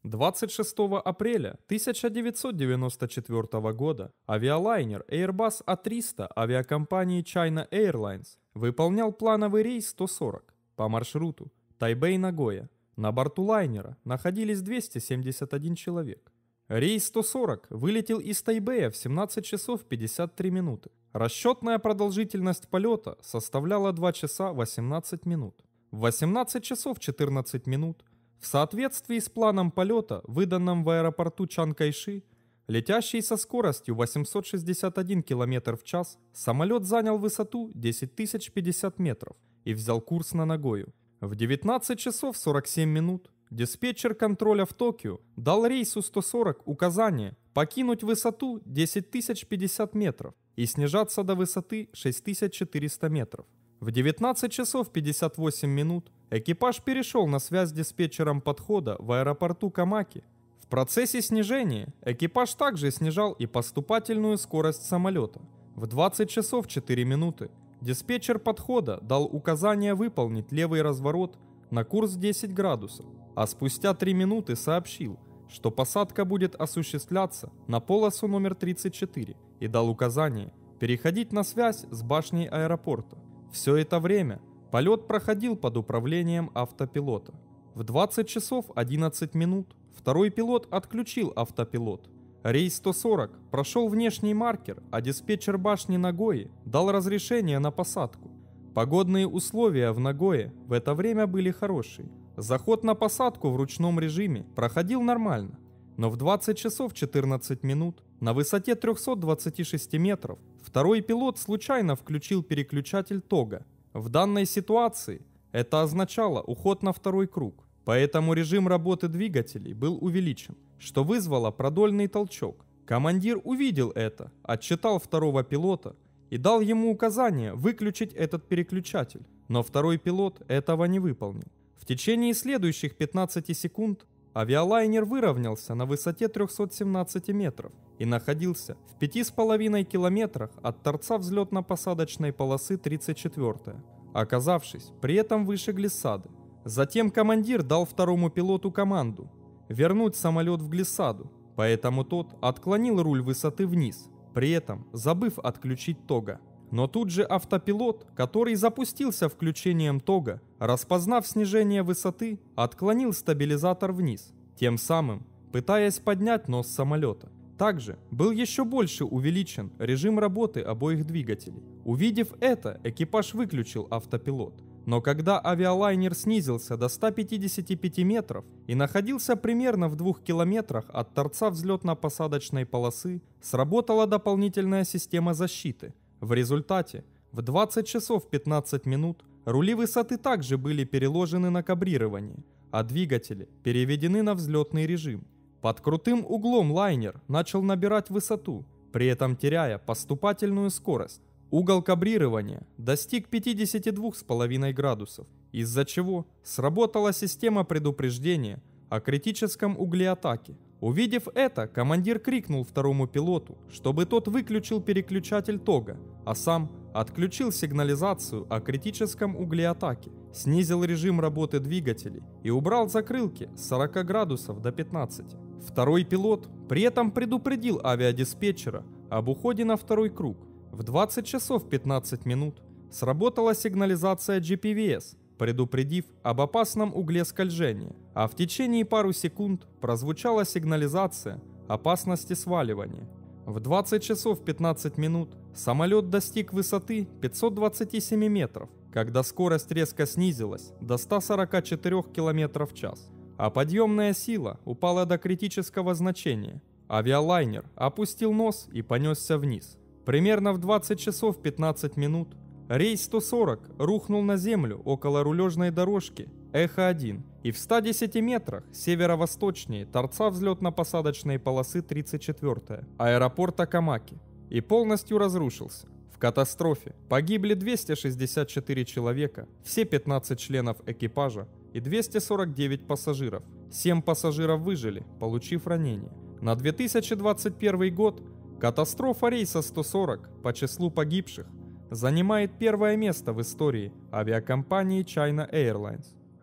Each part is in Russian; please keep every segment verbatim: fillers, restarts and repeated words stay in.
двадцать шестого апреля тысяча девятьсот девяносто четвёртого года авиалайнер Airbus А триста авиакомпании China Airlines выполнял плановый рейс сто сорок по маршруту Тайбэй-Нагоя. На борту лайнера находились двести семьдесят один человек. Рейс сто сорок вылетел из Тайбэя в семнадцать часов пятьдесят три минуты. Расчетная продолжительность полета составляла два часа восемнадцать минут. В восемнадцать часов четырнадцать минут, в соответствии с планом полета, выданным в аэропорту Чан-Кайши, летящий со скоростью восемьсот шестьдесят один км в час, самолет занял высоту десять тысяч пятьдесят метров и взял курс на Нагою. В девятнадцать часов сорок семь минут диспетчер контроля в Токио дал рейсу сто сорок указание покинуть высоту десять тысяч пятьдесят метров и снижаться до высоты шесть тысяч четыреста метров. В девятнадцать часов пятьдесят восемь минут экипаж перешел на связь с диспетчером подхода в аэропорту Камаки. В процессе снижения экипаж также снижал и поступательную скорость самолета. В двадцать часов четыре минуты диспетчер подхода дал указание выполнить левый разворот на курс десять градусов, а спустя три минуты сообщил, что посадка будет осуществляться на полосу номер тридцать четыре и дал указание переходить на связь с башней аэропорта. Все это время полет проходил под управлением автопилота. В двадцать часов одиннадцать минут второй пилот отключил автопилот. Рейс сто сорок прошел внешний маркер, а диспетчер башни Нагои дал разрешение на посадку. Погодные условия в Нагое в это время были хорошие. Заход на посадку в ручном режиме проходил нормально, но в двадцать часов четырнадцать минут на высоте триста двадцать шесть метров второй пилот случайно включил переключатель тога. В данной ситуации это означало уход на второй круг, поэтому режим работы двигателей был увеличен, что вызвало продольный толчок. Командир увидел это, отчитал второго пилота и дал ему указание выключить этот переключатель, но второй пилот этого не выполнил. В течение следующих пятнадцати секунд авиалайнер выровнялся на высоте триста семнадцать метров и находился в пяти с половиной километрах от торца взлетно-посадочной полосы тридцать четвёртая, оказавшись при этом выше глиссады. Затем командир дал второму пилоту команду вернуть самолет в глиссаду, поэтому тот отклонил руль высоты вниз, при этом забыв отключить тога. Но тут же автопилот, который запустился включением тога, распознав снижение высоты, отклонил стабилизатор вниз, тем самым пытаясь поднять нос самолета. Также был еще больше увеличен режим работы обоих двигателей. Увидев это, экипаж выключил автопилот. Но когда авиалайнер снизился до ста пятидесяти пяти метров и находился примерно в двух километрах от торца взлетно-посадочной полосы, сработала дополнительная система защиты. В результате в двадцать часов пятнадцать минут рули высоты также были переложены на кабрирование, а двигатели переведены на взлетный режим. Под крутым углом лайнер начал набирать высоту, при этом теряя поступательную скорость. Угол кабрирования достиг пятидесяти двух с половиной градусов, из-за чего сработала система предупреждения о критическом угле атаки. Увидев это, командир крикнул второму пилоту, чтобы тот выключил переключатель тога, а сам отключил сигнализацию о критическом угле атаки, снизил режим работы двигателей и убрал закрылки с сорока градусов до пятнадцати. Второй пилот при этом предупредил авиадиспетчера об уходе на второй круг. В двадцать часов пятнадцать минут сработала сигнализация джи пи ви эс, предупредив об опасном угле скольжения, а в течение пару секунд прозвучала сигнализация опасности сваливания. В двадцать часов пятнадцать минут самолет достиг высоты пятисот двадцати семи метров, когда скорость резко снизилась до ста сорока четырёх километров в час, а подъемная сила упала до критического значения. Авиалайнер опустил нос и понесся вниз. Примерно в двадцать часов пятнадцать минут рейс сто сорок рухнул на землю около рулежной дорожки Эхо один и в ста десяти метрах северо-восточнее торца взлетно-посадочной полосы тридцать четвёртая аэропорта Камаки и полностью разрушился. В катастрофе погибли двести шестьдесят четыре человека, все пятнадцать членов экипажа и двести сорок девять пассажиров. семь пассажиров выжили, получив ранения. На две тысячи двадцать первый год катастрофа рейса сто сорок по числу погибших занимает первое место в истории авиакомпании China Airlines.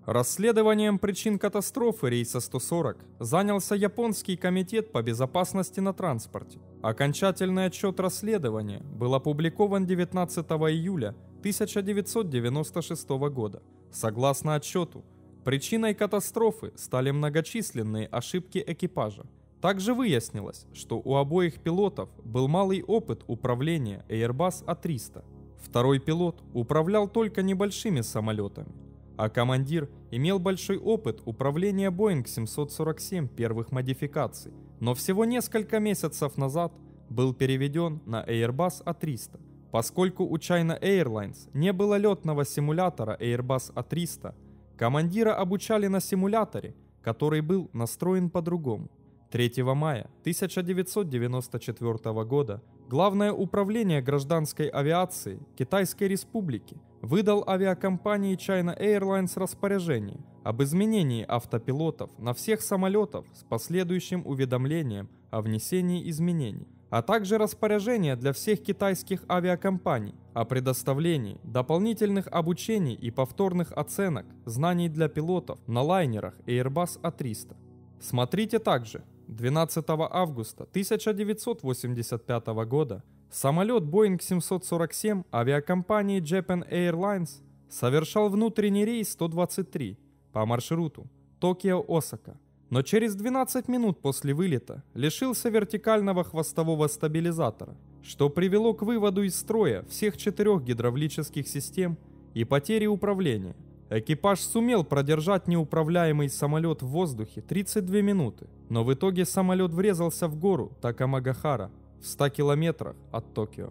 Расследованием причин катастрофы рейса сто сорок занялся Японский комитет по безопасности на транспорте. Окончательный отчет расследования был опубликован девятнадцатого июля тысяча девятьсот девяносто шестого года. Согласно отчету, причиной катастрофы стали многочисленные ошибки экипажа. Также выяснилось, что у обоих пилотов был малый опыт управления Airbus А триста. Второй пилот управлял только небольшими самолетами, а командир имел большой опыт управления Боинг семьсот сорок семь первых модификаций, но всего несколько месяцев назад был переведен на Airbus А триста. Поскольку у China Airlines не было летного симулятора Airbus А триста, командира обучали на симуляторе, который был настроен по-другому. третьего мая тысяча девятьсот девяносто четвёртого года Главное управление гражданской авиации Китайской Республики выдал авиакомпании China Airlines распоряжение об изменении автопилотов на всех самолетах с последующим уведомлением о внесении изменений, а также распоряжение для всех китайских авиакомпаний о предоставлении дополнительных обучений и повторных оценок знаний для пилотов на лайнерах Airbus А триста. Смотрите также. двенадцатого августа тысяча девятьсот восемьдесят пятого года самолет Боинг семьсот сорок семь авиакомпании Japan Airlines совершал внутренний рейс сто двадцать три по маршруту Токио-Осака, но через двенадцать минут после вылета лишился вертикального хвостового стабилизатора, что привело к выводу из строя всех четырех гидравлических систем и потере управления. Экипаж сумел продержать неуправляемый самолет в воздухе тридцать две минуты, но в итоге самолет врезался в гору Такамагахара в ста километрах от Токио.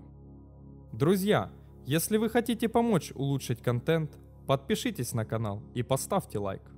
Друзья, если вы хотите помочь улучшить контент, подпишитесь на канал и поставьте лайк.